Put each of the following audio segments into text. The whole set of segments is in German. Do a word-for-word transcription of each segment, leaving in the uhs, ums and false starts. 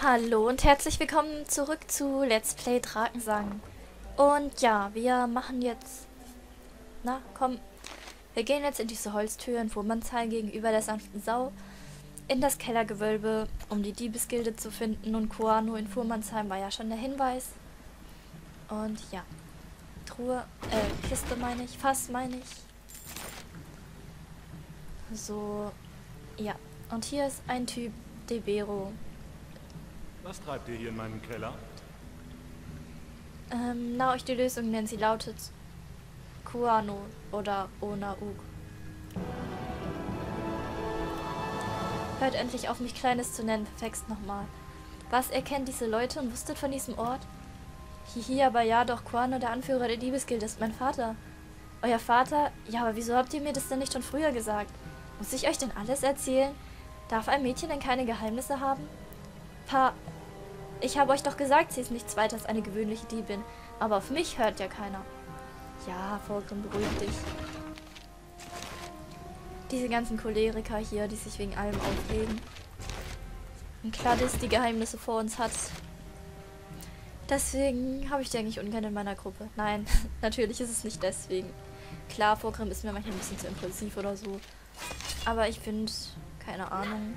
Hallo und herzlich willkommen zurück zu Let's Play Drakensang. Und ja, wir machen jetzt... Na, komm. Wir gehen jetzt in diese Holztür in Furmansheim gegenüber der sanften Sau, in das Kellergewölbe, um die Diebesgilde zu finden. Und Koano in Furmansheim war ja schon der Hinweis. Und ja. Truhe, äh, Kiste meine ich, Fass meine ich. So, ja. Und hier ist ein Typ, Debero. Was treibt ihr hier in meinem Keller? Ähm, na, euch die Lösung nennen, sie lautet Koano oder Onaug. Hört endlich auf, mich Kleines zu nennen, verfext nochmal. Was, ihr kennt diese Leute und wusstet von diesem Ort? Hihi, aber ja, doch, Koano, der Anführer der Diebesgilde, ist mein Vater. Euer Vater? Ja, aber wieso habt ihr mir das denn nicht schon früher gesagt? Muss ich euch denn alles erzählen? Darf ein Mädchen denn keine Geheimnisse haben? Pa... Ich habe euch doch gesagt, sie ist nichts weiter als eine gewöhnliche Diebin. Aber auf mich hört ja keiner. Ja, Volkrim, beruhig dich. Diese ganzen Choleriker hier, die sich wegen allem aufregen. Und Gladys, die Geheimnisse vor uns hat. Deswegen habe ich die eigentlich ungern in meiner Gruppe. Nein, natürlich ist es nicht deswegen. Klar, Volkrim ist mir manchmal ein bisschen zu impulsiv oder so. Aber ich finde, keine Ahnung...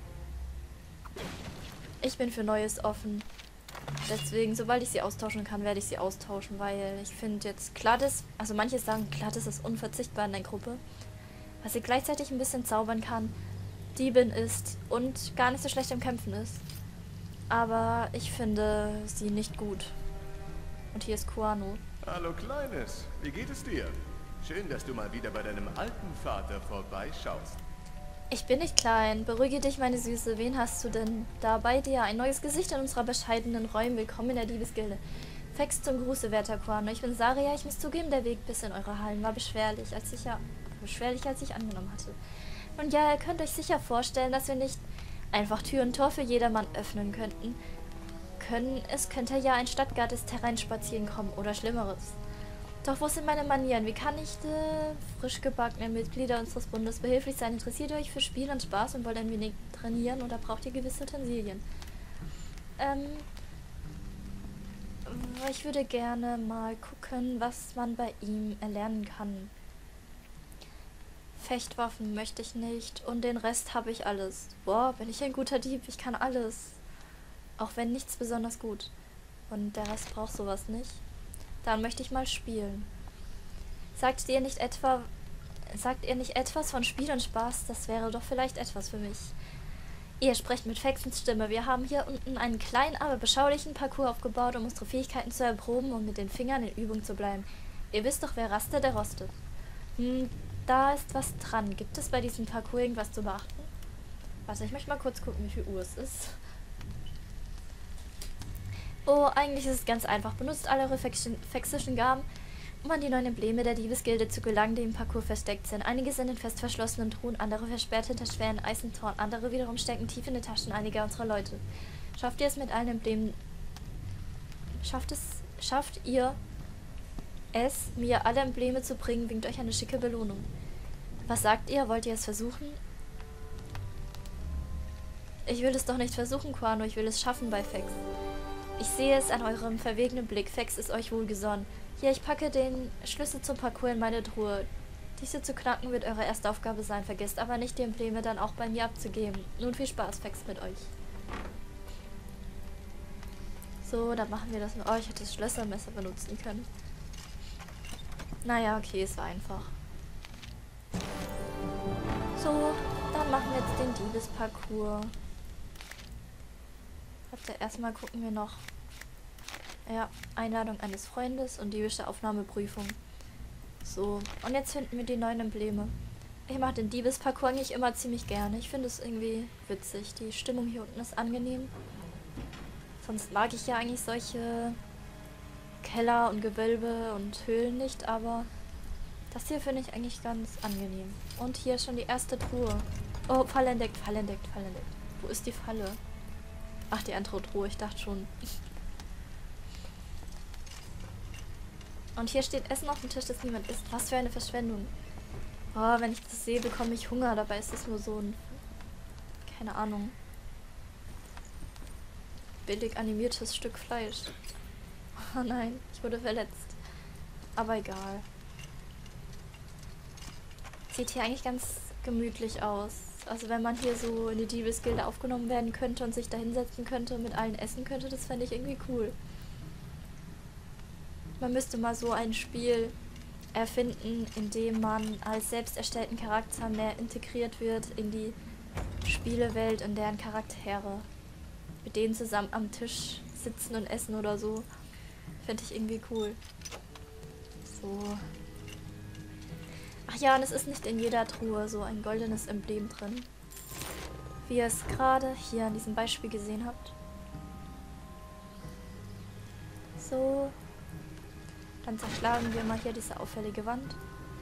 Ich bin für Neues offen. Deswegen, sobald ich sie austauschen kann, werde ich sie austauschen, weil ich finde jetzt Gladys, also manche sagen, Gladys ist unverzichtbar in der Gruppe, weil sie gleichzeitig ein bisschen zaubern kann, Diebin ist und gar nicht so schlecht im Kämpfen ist. Aber ich finde sie nicht gut. Und hier ist Koano. Hallo Kleines, wie geht es dir? Schön, dass du mal wieder bei deinem alten Vater vorbeischaust. Ich bin nicht klein. Beruhige dich, meine Süße. Wen hast du denn da bei dir? Ein neues Gesicht in unserer bescheidenen Räume. Willkommen in der Diebesgilde. Fex zum Gruße, werter Koano. Ich bin Saria. Ich muss zugeben, der Weg bis in eure Hallen war beschwerlich, als ich ja beschwerlich, als ich angenommen hatte. Und ja, ihr könnt euch sicher vorstellen, dass wir nicht einfach Tür und Tor für jedermann öffnen könnten. Können, es könnte ja ein Stadtgeist hereinspazieren kommen oder Schlimmeres. Doch wo sind meine Manieren? Wie kann ich de frisch gebackenen Mitglieder unseres Bundes behilflich sein? Interessiert ihr euch für Spiel und Spaß und wollt ein wenig trainieren oder braucht ihr gewisse Utensilien? Ähm, ich würde gerne mal gucken, was man bei ihm erlernen kann. Fechtwaffen möchte ich nicht und den Rest habe ich alles. Boah, bin ich ein guter Dieb, ich kann alles. Auch wenn nichts besonders gut. Und der Rest braucht sowas nicht. Dann möchte ich mal spielen. Sagt ihr nicht etwa, sagt ihr nicht etwas von Spiel und Spaß? Das wäre doch vielleicht etwas für mich. Ihr sprecht mit Fexens Stimme. Wir haben hier unten einen kleinen, aber beschaulichen Parcours aufgebaut, um unsere Fähigkeiten zu erproben und mit den Fingern in Übung zu bleiben. Ihr wisst doch, wer rastet, der rostet. Hm, da ist was dran. Gibt es bei diesem Parcours irgendwas zu beachten? Warte, ich möchte mal kurz gucken, wie viel Uhr es ist. Oh, eigentlich ist es ganz einfach. Benutzt alle eure fexischen Gaben, um an die neuen Embleme der Diebesgilde zu gelangen, die im Parcours versteckt sind. Einige sind in fest verschlossenen Truhen, andere versperrt hinter schweren Eisentoren, andere wiederum stecken tief in den Taschen einiger unserer Leute. Schafft ihr es mit allen Emblemen... Schafft es... Schafft ihr es, mir alle Embleme zu bringen, winkt euch eine schicke Belohnung. Was sagt ihr? Wollt ihr es versuchen? Ich will es doch nicht versuchen, Koano. Ich will es schaffen bei Fex. Ich sehe es an eurem verwegenen Blick. Fex ist euch wohlgesonnen. Hier, ich packe den Schlüssel zum Parcours in meine Truhe. Diese zu knacken wird eure erste Aufgabe sein. Vergesst aber nicht, die Embleme dann auch bei mir abzugeben. Nun viel Spaß, Fex, mit euch. So, dann machen wir das. Oh, ich hätte das Schlössermesser benutzen können. Naja, okay, es war einfach. So, dann machen wir jetzt den Diebesparcours. Warte, erstmal gucken wir noch. Ja, Einladung eines Freundes und diebische Aufnahmeprüfung. So, und jetzt finden wir die neuen Embleme. Ich mache den Diebesparcours eigentlich immer ziemlich gerne. Ich finde es irgendwie witzig. Die Stimmung hier unten ist angenehm. Sonst mag ich ja eigentlich solche Keller und Gewölbe und Höhlen nicht, aber das hier finde ich eigentlich ganz angenehm. Und hier ist schon die erste Truhe. Oh, Fall entdeckt, Fall entdeckt, Fall entdeckt. Wo ist die Falle? Ach, die andere Truhe, ich dachte schon. Und hier steht Essen auf dem Tisch, das niemand isst. Was für eine Verschwendung. Oh, wenn ich das sehe, bekomme ich Hunger. Dabei ist es nur so ein... Keine Ahnung. billig animiertes Stück Fleisch. Oh nein, ich wurde verletzt. Aber egal. Sieht hier eigentlich ganz gemütlich aus. Also wenn man hier so in die Diebesgilde aufgenommen werden könnte und sich da hinsetzen könnte und mit allen essen könnte, das fände ich irgendwie cool. Man müsste mal so ein Spiel erfinden, in dem man als selbst erstellten Charakter mehr integriert wird in die Spielewelt und deren Charaktere. Mit denen zusammen am Tisch sitzen und essen oder so. Fände ich irgendwie cool. So. Ach ja, und es ist nicht in jeder Truhe so ein goldenes Emblem drin. Wie ihr es gerade hier an diesem Beispiel gesehen habt. So. Dann zerschlagen wir mal hier diese auffällige Wand.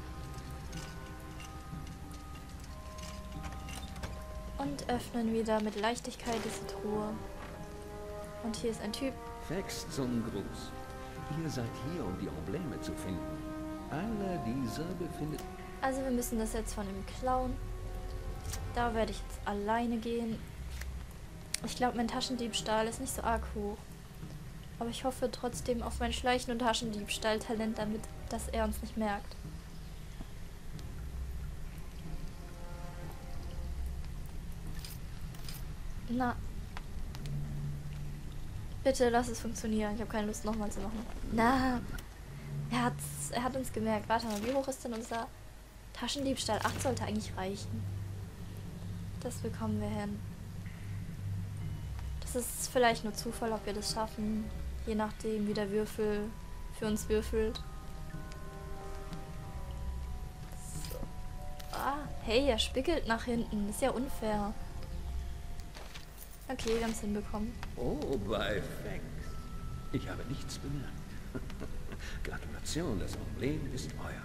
Und öffnen wieder mit Leichtigkeit diese Truhe. Und hier ist ein Typ. Fex zum Gruß. Ihr seid hier, um die Embleme zu finden. Einer dieser befindet... Also wir müssen das jetzt von ihm klauen. Da werde ich jetzt alleine gehen. Ich glaube, mein Taschendiebstahl ist nicht so arg hoch. Aber ich hoffe trotzdem auf mein Schleichen- und Taschendiebstahl-Talent, damit dass er uns nicht merkt. Na. Bitte lass es funktionieren. Ich habe keine Lust nochmal zu machen. Na. Er, hat's, er hat uns gemerkt. Warte mal, wie hoch ist denn unser Taschendiebstahl? acht sollte eigentlich reichen. Das bekommen wir hin. Das ist vielleicht nur Zufall, ob wir das schaffen. Je nachdem, wie der Würfel für uns würfelt. So. Ah, hey, er spiegelt nach hinten. Ist ja unfair. Okay, wir haben es hinbekommen. Oh, bei Fex. Ich habe nichts bemerkt. Gratulation, das Emblem ist euer.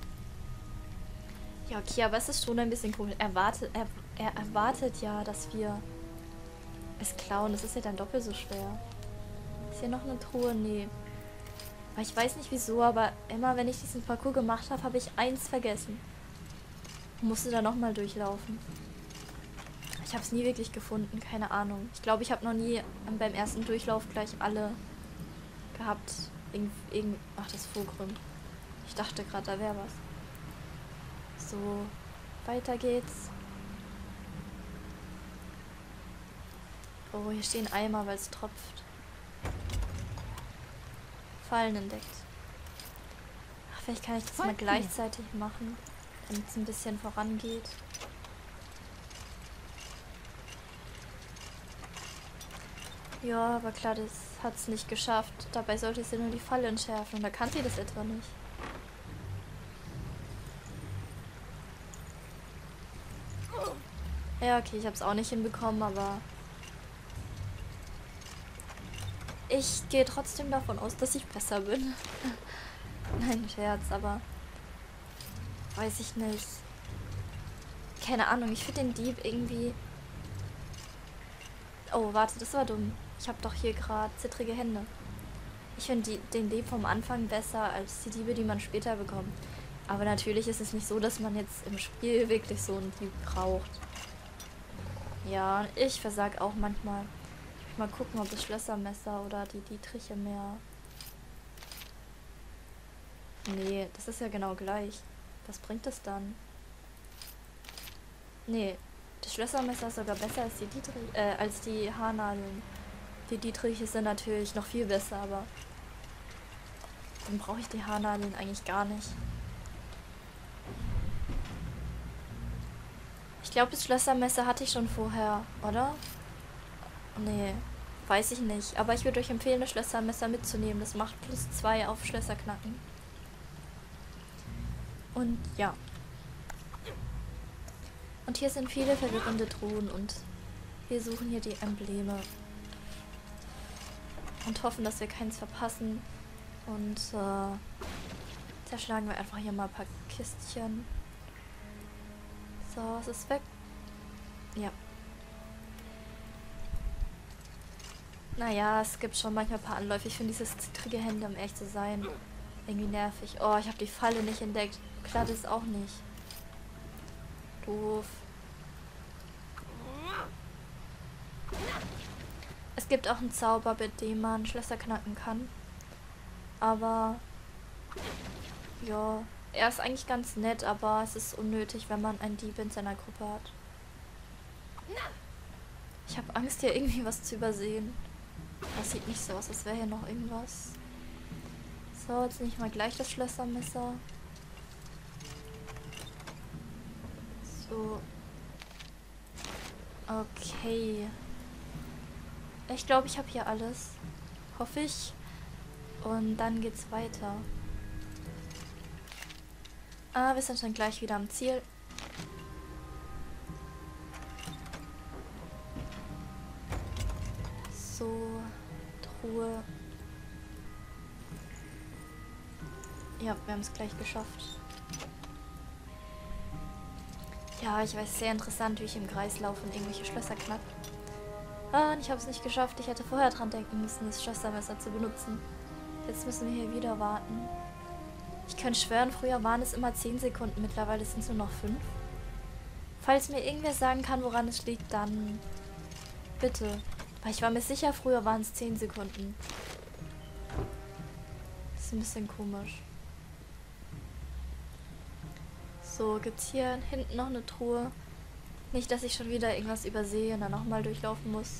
Ja, okay, aber es ist schon ein bisschen komisch. Er, wartet, er, er erwartet ja, dass wir es klauen. Das ist ja dann doppelt so schwer. Ist hier noch eine Truhe? Nee. Aber ich weiß nicht wieso, aber immer wenn ich diesen Parcours gemacht habe, habe ich eins vergessen. Musste da nochmal durchlaufen. Ich habe es nie wirklich gefunden, keine Ahnung. Ich glaube, ich habe noch nie beim ersten Durchlauf gleich alle gehabt. Irgend, irgend, ach, das Fulcrum. Ich dachte gerade, da wäre was. So, weiter geht's. Oh, hier stehen Eimer, weil es tropft. Fallen entdeckt. Ach, vielleicht kann ich das mal gleichzeitig machen, damit es ein bisschen vorangeht. Ja, aber klar, das hat es nicht geschafft. Dabei sollte sie nur die Falle entschärfen. Und da kann sie das etwa nicht. Ja, okay, ich habe es auch nicht hinbekommen, aber ich gehe trotzdem davon aus, dass ich besser bin. Nein, Scherz, aber weiß ich nicht. Keine Ahnung, ich finde den Dieb irgendwie... Oh, warte, das war dumm. Ich habe doch hier gerade zittrige Hände. Ich finde den Dieb vom Anfang besser als die Diebe, die man später bekommt. Aber natürlich ist es nicht so, dass man jetzt im Spiel wirklich so einen Dieb braucht. Ja, ich versag auch manchmal. Ich will mal gucken, ob das Schlössermesser oder die Dietriche mehr... Nee, das ist ja genau gleich. Was bringt das dann? Nee, das Schlössermesser ist sogar besser als die Dietrich, äh, als die Haarnadeln. Die Dietriche sind natürlich noch viel besser, aber dann brauche ich die Haarnadeln eigentlich gar nicht. Ich glaube, das Schlössermesser hatte ich schon vorher, oder? Nee, weiß ich nicht. Aber ich würde euch empfehlen, das Schlössermesser mitzunehmen. Das macht plus zwei auf Schlösser knacken. Und ja. Und hier sind viele verwirrende Truhen und wir suchen hier die Embleme. Und hoffen, dass wir keins verpassen. Und äh, zerschlagen wir einfach hier mal ein paar Kistchen. So, es ist weg. Ja. Naja, es gibt schon manchmal ein paar Anläufe. Ich finde dieses zittrige Hände, um ehrlich zu sein, irgendwie nervig. Oh, ich habe die Falle nicht entdeckt. Klar, das auch nicht. Doof. Es gibt auch einen Zauber, mit dem man Schlösser knacken kann. Aber ja, er ist eigentlich ganz nett, aber es ist unnötig, wenn man einen Dieb in seiner Gruppe hat. Ich habe Angst, hier irgendwie was zu übersehen. Das sieht nicht so aus, als wäre hier noch irgendwas. So, jetzt nehme ich mal gleich das Schlössermesser. So. Okay. Ich glaube, ich habe hier alles. Hoffe ich. Und dann geht's weiter. Ah, wir sind dann gleich wieder am Ziel. So, Truhe. Ja, wir haben es gleich geschafft. Ja, ich weiß, sehr interessant, wie ich im Kreis laufe und irgendwelche Schlösser knapp. Ah, und ich habe es nicht geschafft. Ich hätte vorher dran denken müssen, das Schlössermesser zu benutzen. Jetzt müssen wir hier wieder warten. Ich kann schwören, früher waren es immer zehn Sekunden, mittlerweile sind es nur noch fünf. Falls mir irgendwer sagen kann, woran es liegt, dann bitte. Weil ich war mir sicher, früher waren es zehn Sekunden. Das ist ein bisschen komisch. So, gibt's hier hinten noch eine Truhe. Nicht, dass ich schon wieder irgendwas übersehe und dann nochmal durchlaufen muss.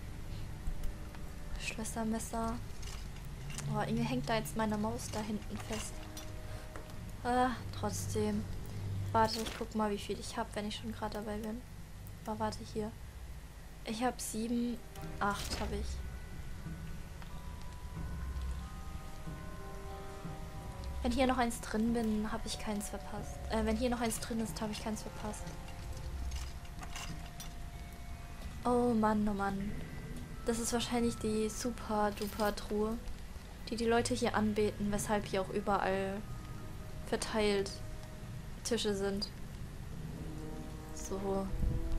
Schlössermesser. Oh, irgendwie hängt da jetzt meine Maus da hinten fest. Ah, trotzdem. Warte, ich guck mal, wie viel ich habe, wenn ich schon gerade dabei bin. Aber warte, hier. Ich habe sieben, acht habe ich. Wenn hier noch eins drin bin, habe ich keins verpasst. Äh, wenn hier noch eins drin ist, habe ich keins verpasst. Oh Mann, oh Mann. Das ist wahrscheinlich die super duper Truhe, die die Leute hier anbeten, weshalb hier auch überall verteilt Tische sind. So.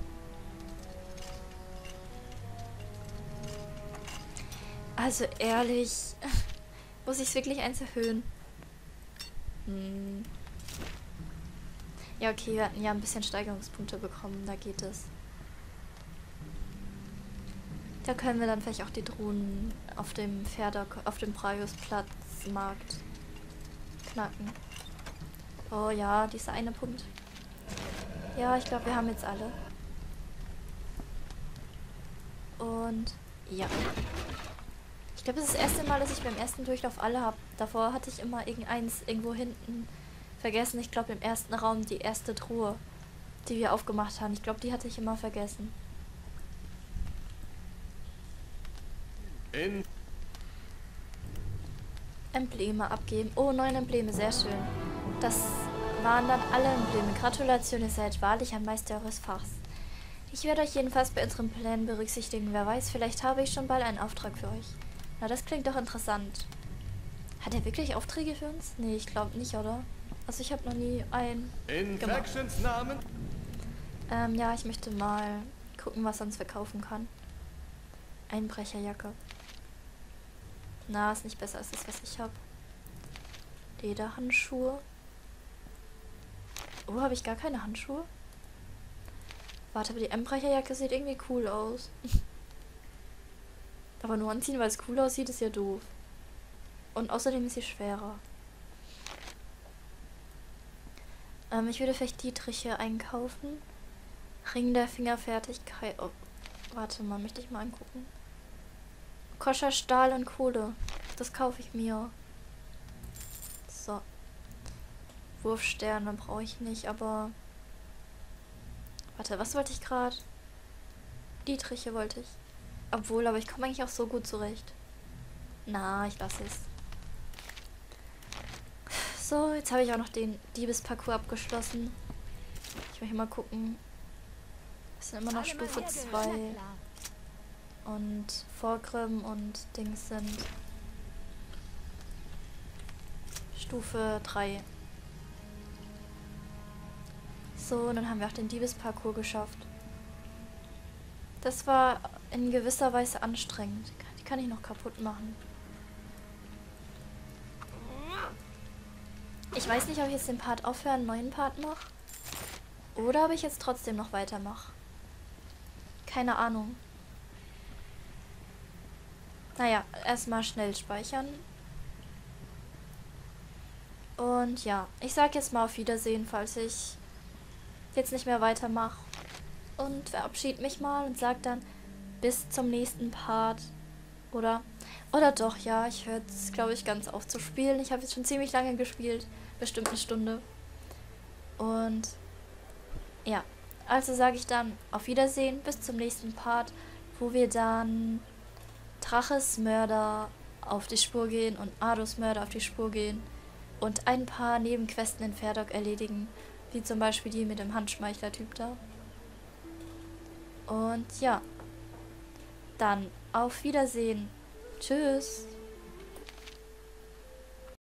Also ehrlich, muss ich es wirklich eins erhöhen? Hm. Ja, okay, wir hatten ja ein bisschen Steigerungspunkte bekommen, da geht es. Da können wir dann vielleicht auch die Drohnen auf dem Pferde, auf dem Praios-Platzmarkt knacken. Oh ja, dieser eine Punkt. Ja, ich glaube, wir haben jetzt alle. Und ja. Ich glaube, das ist das erste Mal, dass ich beim ersten Durchlauf alle habe. Davor hatte ich immer irgendeins irgendwo hinten vergessen. Ich glaube, im ersten Raum die erste Truhe, die wir aufgemacht haben. Ich glaube, die hatte ich immer vergessen. In Embleme abgeben. Oh, neun Embleme, sehr schön. Das waren dann alle Embleme. Gratulation, ihr seid wahrlich ein Meister eures Fachs. Ich werde euch jedenfalls bei unseren Plänen berücksichtigen. Wer weiß, vielleicht habe ich schon bald einen Auftrag für euch. Na, das klingt doch interessant. Hat er wirklich Aufträge für uns? Nee, ich glaube nicht, oder? Also ich habe noch nie einen gemacht. Infections Namen? Ähm, ja, ich möchte mal gucken, was er uns verkaufen kann. Einbrecherjacke. Na, ist nicht besser als das, was ich habe. Lederhandschuhe. Oh, habe ich gar keine Handschuhe? Warte, aber die Einbrecherjacke sieht irgendwie cool aus. Aber nur anziehen, weil es cool aussieht, ist ja doof. Und außerdem ist sie schwerer. Ähm, ich würde vielleicht Dietriche einkaufen. Ring der Fingerfertigkeit. Oh, warte mal, möchte ich mal angucken. Koscher Stahl und Kohle. Das kaufe ich mir. So. Wurfsterne brauche ich nicht, aber... Warte, was wollte ich gerade? Dietriche wollte ich. Obwohl, aber ich komme eigentlich auch so gut zurecht. Na, ich lasse es. So, jetzt habe ich auch noch den Diebesparcours abgeschlossen. Ich möchte mal gucken. Es sind immer noch Stufe zwei. Und Vorgrim und Dings sind Stufe drei. So, und dann haben wir auch den Diebesparcours geschafft. Das war in gewisser Weise anstrengend. Die kann ich noch kaputt machen. Ich weiß nicht, ob ich jetzt den Part aufhöre, einen neuen Part mache. Oder ob ich jetzt trotzdem noch weitermache. Keine Ahnung. Naja, erstmal schnell speichern. Und ja, ich sag jetzt mal auf Wiedersehen, falls ich jetzt nicht mehr weitermache. Und verabschiede mich mal und sag dann bis zum nächsten Part. Oder? Oder doch, ja, ich höre jetzt, glaube ich, ganz auf zu spielen. Ich habe jetzt schon ziemlich lange gespielt. Bestimmt eine Stunde. Und ja, also sage ich dann auf Wiedersehen, bis zum nächsten Part, wo wir dann Draches Mörder auf die Spur gehen und Ardos Mörder auf die Spur gehen und ein paar Nebenquesten in Ferdok erledigen, wie zum Beispiel die mit dem Handschmeichler-Typ da. Und ja, dann auf Wiedersehen. Tschüss.